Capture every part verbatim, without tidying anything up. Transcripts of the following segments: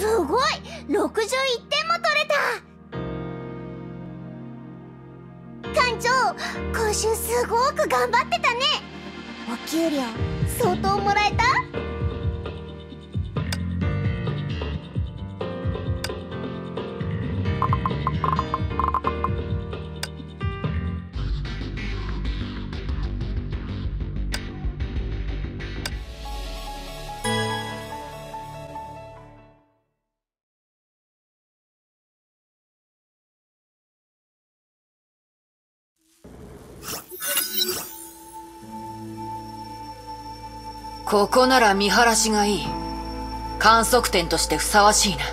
すごい !ろくじゅういってんも取れた。艦長、今週すごく頑張ってたね。お給料相当もらえた？ ここなら見晴らしがいい。観測点としてふさわしいな。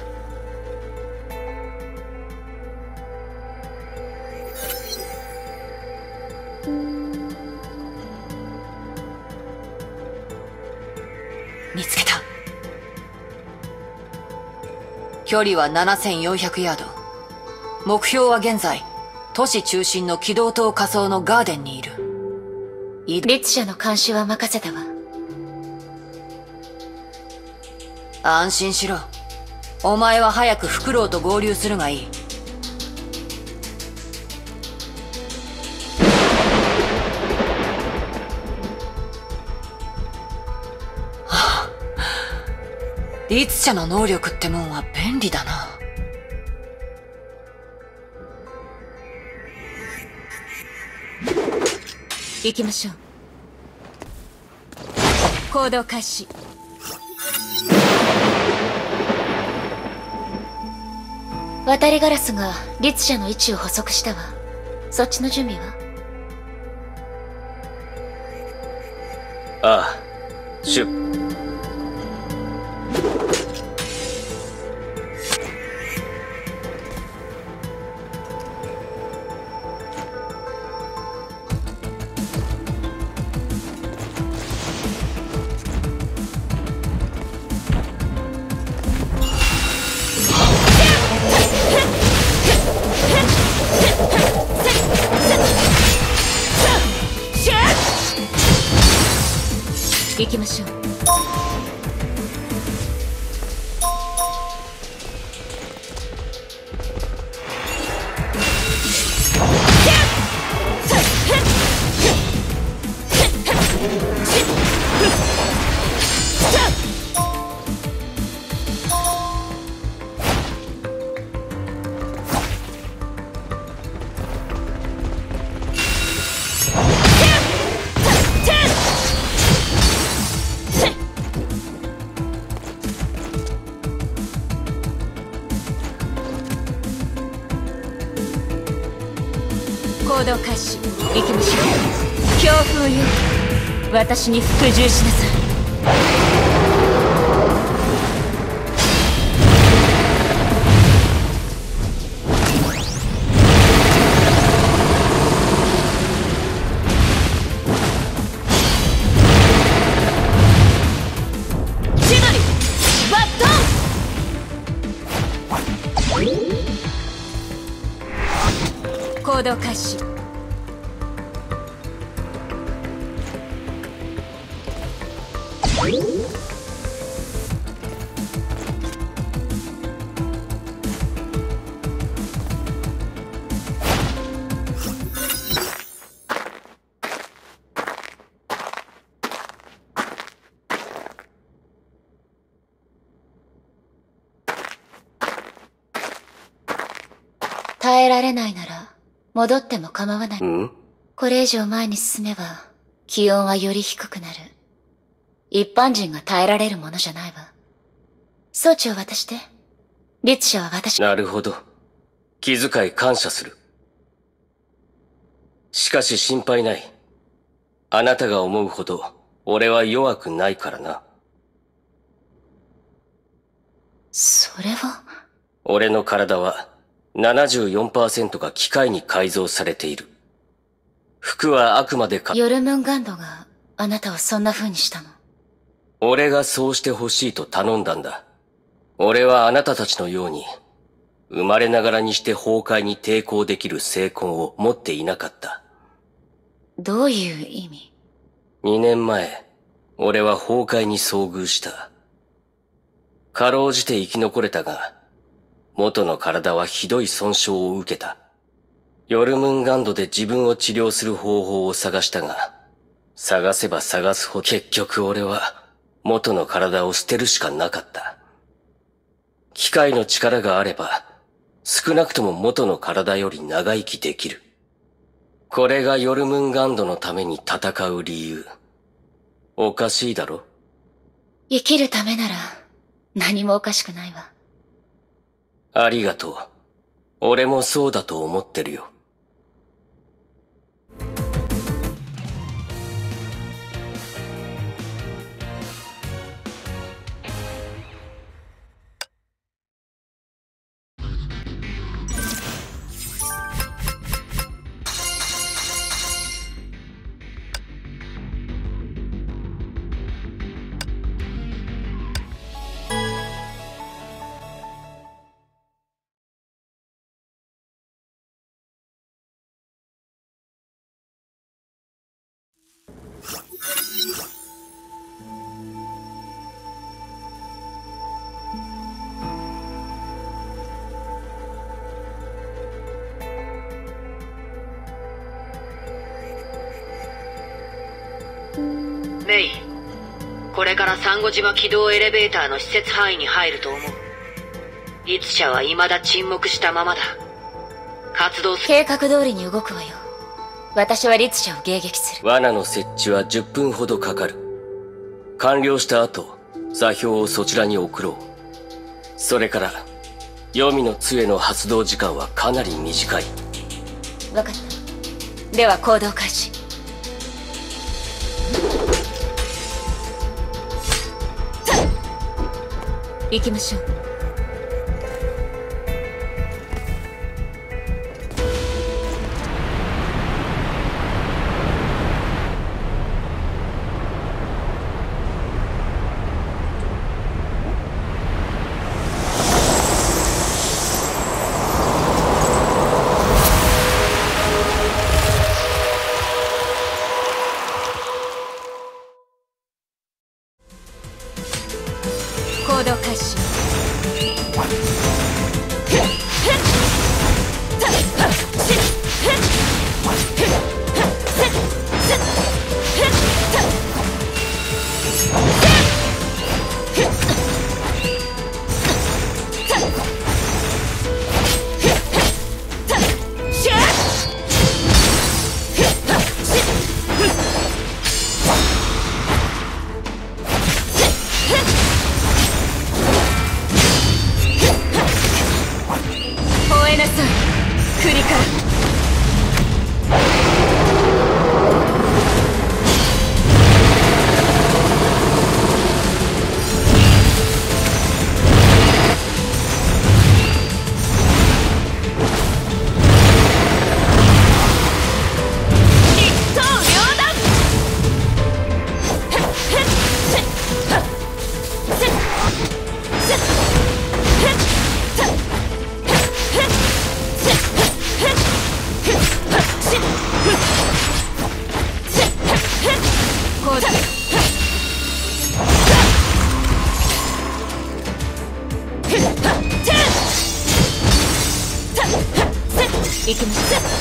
見つけた。距離はななせんよんひゃくヤード。目標は現在都市中心の軌道塔下層のガーデンにいる。 律者の監視は任せたわ。 安心しろ。お前は早くフクロウと合流するがいい。はあ、律者の能力ってもんは便利だな。 行きましょう。行動開始。渡りガラスが律者の位置を捕捉したわ。そっちの準備は？ ああ、出行きましょう。行動開始。行きましょう。強風よ、私に服従しなさい。千鳥バットン。行動開始。耐えられないなら戻っても構わない。 ん？ これ以上前に進めば気温はより低くなる。一般人が耐えられるものじゃないわ。装置を渡して。律者は私。 なるほど。気遣い感謝する。しかし心配ない。あなたが思うほど俺は弱くないからな。 それは。 俺の体は ななじゅうよんパーセント が機械に改造されている。服はあくまでか。 ヨルムンガンドがあなたをそんな風にしたの？ 俺がそうしてほしいと頼んだんだ。俺はあなたたちのように生まれながらにして崩壊に抵抗できる精魂を持っていなかった。 どういう意味？ にねんまえ、俺は崩壊に遭遇した。 かろうじて生き残れたが、元の体はひどい損傷を受けた。ヨルムンガンドで自分を治療する方法を探したが、探せば探すほど結局俺は元の体を捨てるしかなかった。機械の力があれば、少なくとも元の体より長生きできる。これがヨルムンガンドのために戦う理由。おかしいだろ？ 生きるためなら何もおかしくないわ。 ありがとう。俺もそうだと思ってるよ。 メイ、これからサンゴ島軌道エレベーターの施設範囲に入ると思う。律者は未だ沈黙したままだ。活動す計画通りに動くわよ。私は律者を迎撃する。 罠の設置はじゅっぷんほどかかる。完了した後、座標をそちらに送ろう。それから、黄泉の杖の発動時間はかなり短い。 わかった。では行動開始。行きましょう。行動開始。行きましょう。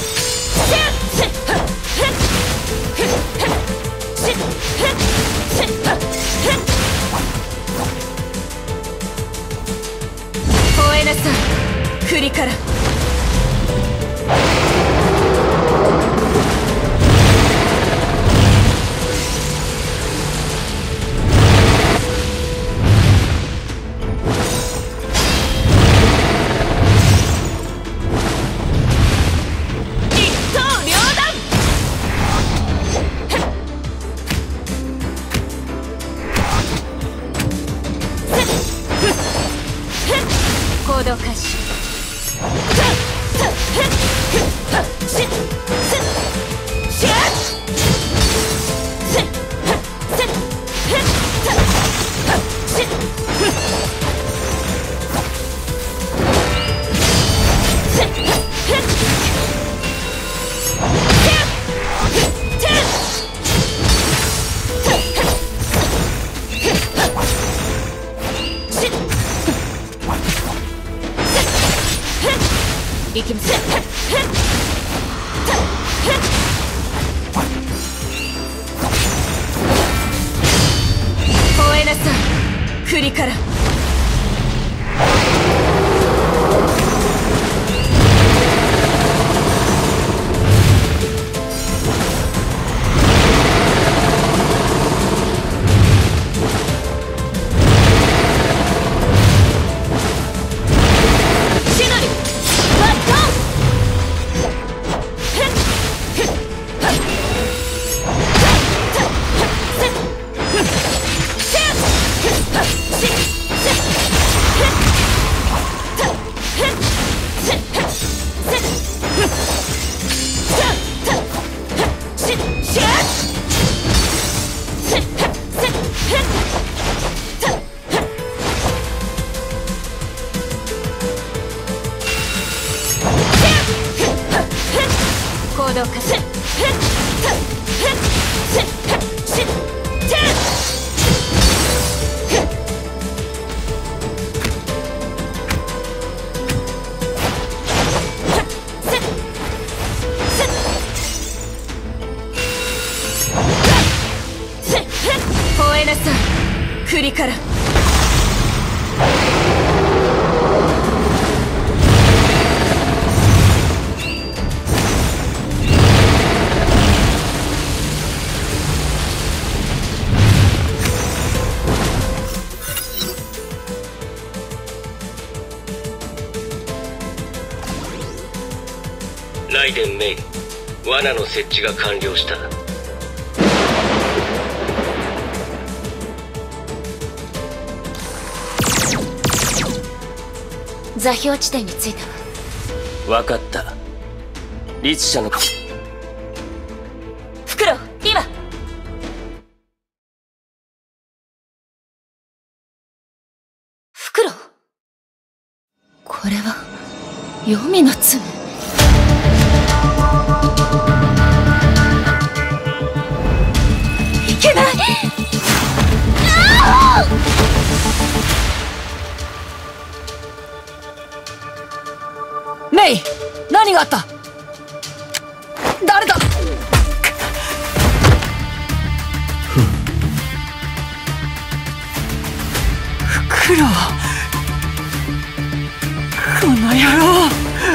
吠えなさい、栗から。行動開始。行力むせ吠えなさい栗から行動化せ吠えなさい栗からライデン・メイ、罠の設置が完了した。 座標地点に着いたわ。 わかった。律者のフクロウ今フクロウこれは黄泉の爪いけない。あメイ、何があった？誰だ？フクロウ、この野郎。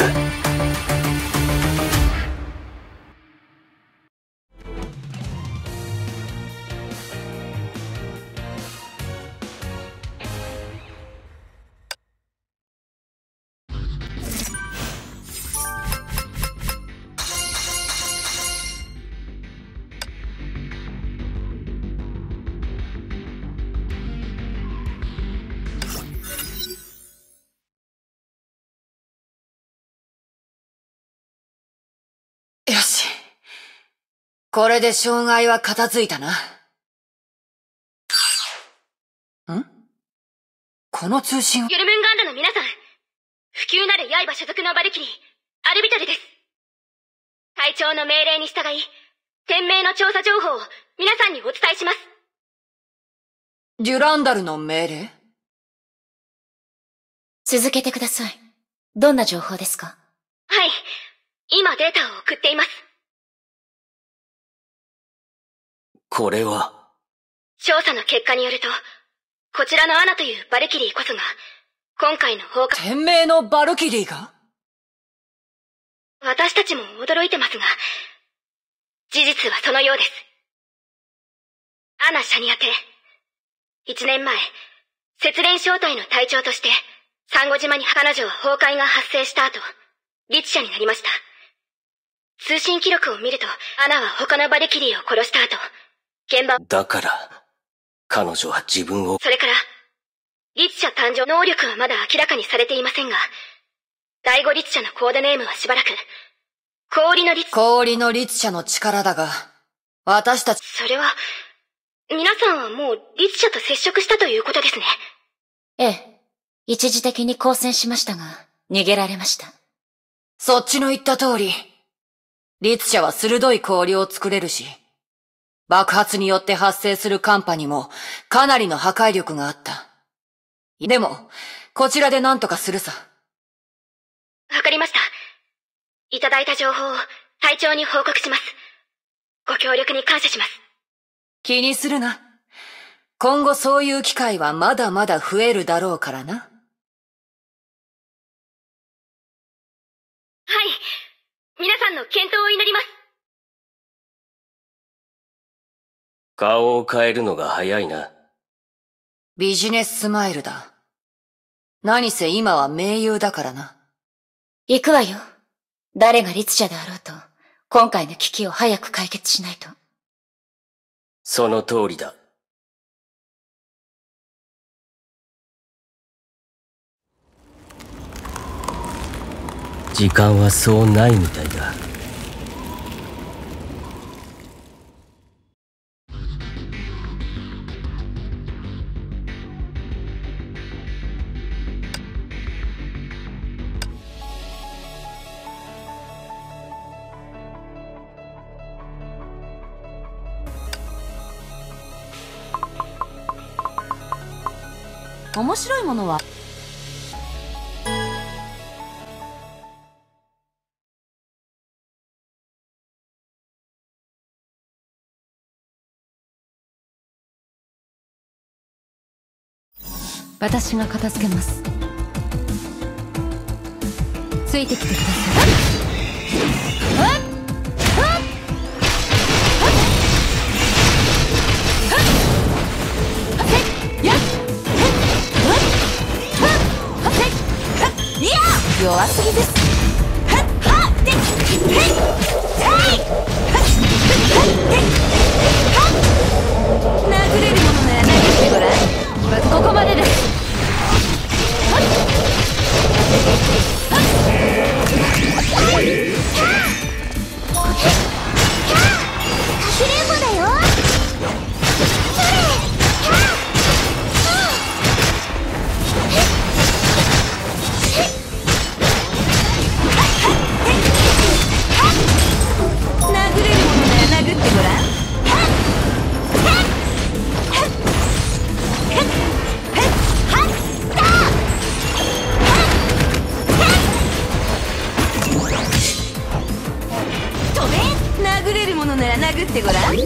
よし。これで障害は片付いたな。ん？この通信は？ ユルムンガンドの皆さん、不朽なる刃所属のバルキリー、アルビトルです。隊長の命令に従い、天命の調査情報を皆さんにお伝えします。 デュランダルの命令？ 続けてください。どんな情報ですか？ はい。今データを送っています。 これは調査の結果によると、こちらのアナというバルキリーこそが、今回の放火。 天命のバルキリーが？ 私たちも驚いてますが、事実はそのようです。アナ・シャニアテ。一年前、雪蓮小隊の隊長として、サンゴ島に彼女は崩壊が発生した後、律者になりました。通信記録を見ると、アナは他のバルキリーを殺した後、現場。 だから、彼女は自分を。 それから、律者誕生能力はまだ明らかにされていませんが、第五律者のコードネームはしばらく、氷の律。 氷の律者の力だが、私たち。 それは、皆さんはもう律者と接触したということですね。 ええ。一時的に交戦しましたが、逃げられました。 そっちの言った通り、律者は鋭い氷を作れるし、爆発によって発生する寒波にもかなりの破壊力があった。でも、こちらで何とかするさ。 わかりました。 いただいた情報を隊長に報告します。ご協力に感謝します。 気にするな。今後そういう機会はまだまだ増えるだろうからな。 はい。皆さんの健闘を祈ります。 顔を変えるのが早いな。 ビジネススマイルだ。何せ今は盟友だからな。 行くわよ。誰が律者であろうと、今回の危機を早く解決しないと。 その通りだ。時間はそうないみたいだ。 面白いものは私が片付けます。ついてきてください。弱すぎです。殴れるものなら投げてごらん。ここまでです。 かくれんぼだよ。 殴れるものなら殴ってごらん。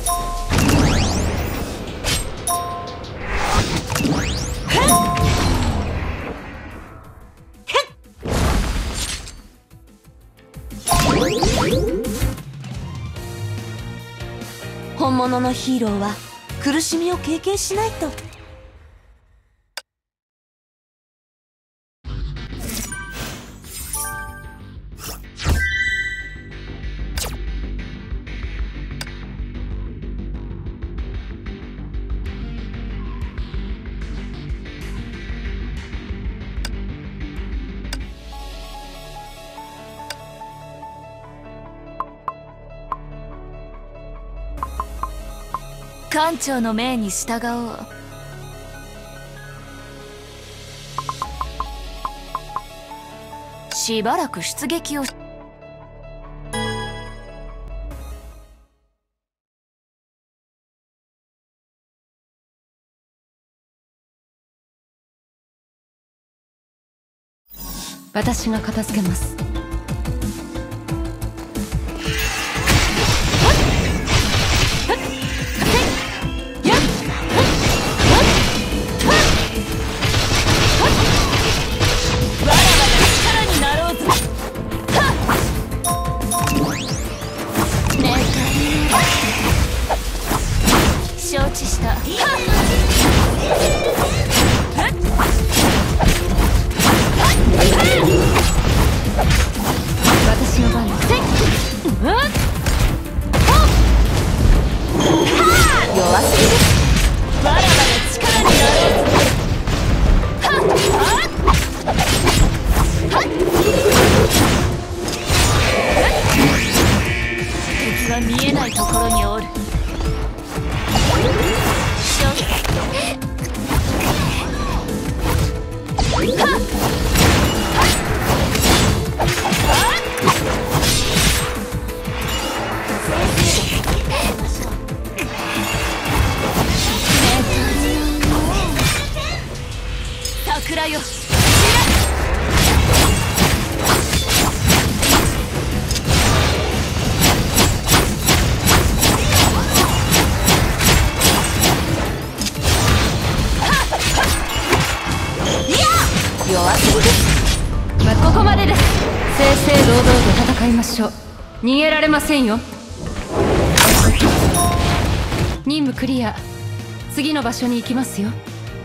本物のヒーローは苦しみを経験しないと。艦長の命に従おう。しばらく出撃を。私が片付けます。承知した。私の番です。弱すぎです。わらわの力になろう。敵は見えないところにおる。桜よ、 弱すぎです。まあ、ここまでです。正々堂々と戦いましょう。逃げられませんよ。任務クリア。次の場所に行きますよ。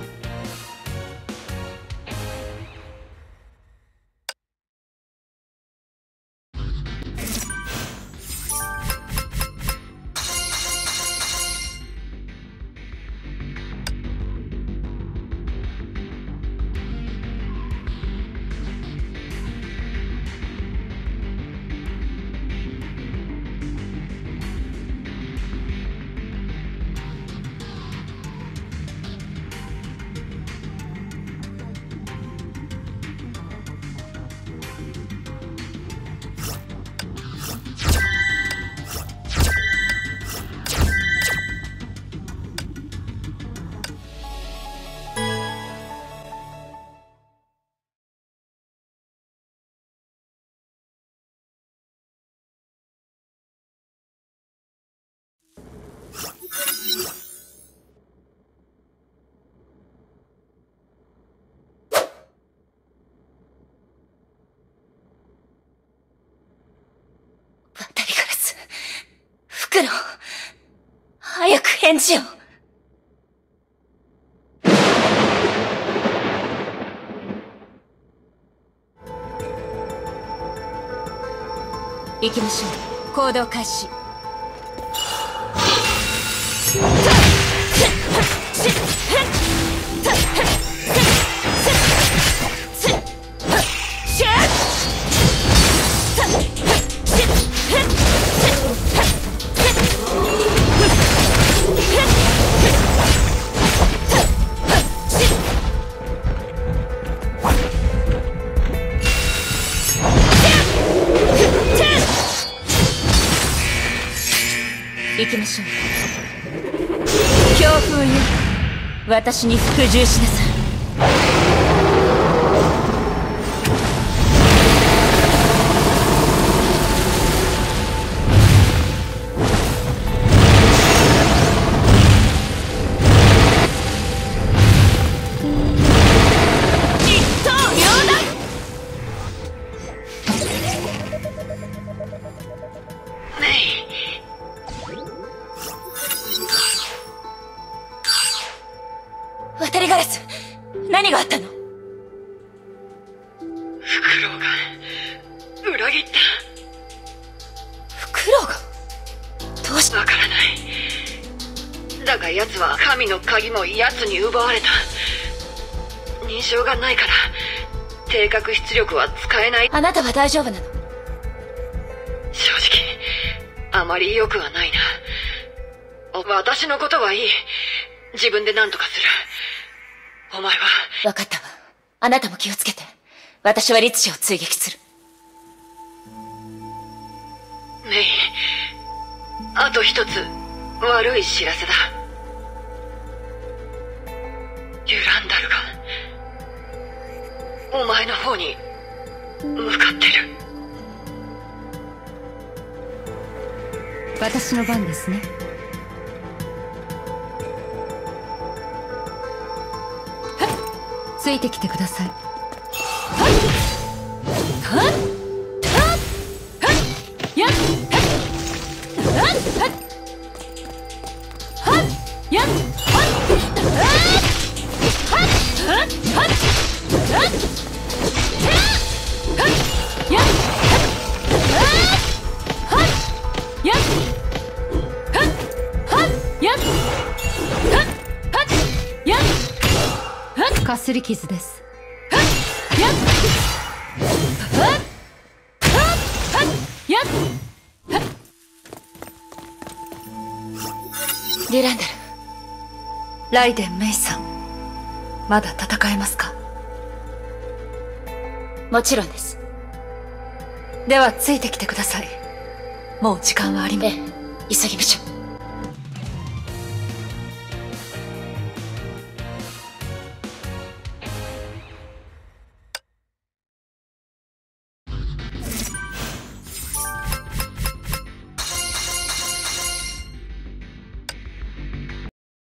渡りガラス。フクロウ。早く返事を。行きましょう。行動開始。行きましょう。強風よ、私に服従しなさい。渡りガラス、何があったの？ フクロウが裏切った。 フクロウが？どうして？ わからない。だが奴は神の鍵も奴に奪われた。認証がないから定格出力は使えない。 あなたは大丈夫なの？ 正直あまり良くはないな。私のことはいい。自分で何とかする。お前は。 分かったわ。あなたも気をつけて。私は律師を追撃する。 メイ、あと一つ悪い知らせだ。ユランダルがお前の方に向かってる。 私の番ですね。ついてきてください。はっはっはっやっはっはっはっやっはっはっはっはっはっはっやっはっやっはっはっやっはっはっやっかすり傷です。はっやっはっはっやっはっ。 リランダル。 ライデン・メイさん、まだ戦えますか？ もちろんです。 ではついてきてください。もう時間はありません。 ええ、急ぎましょう。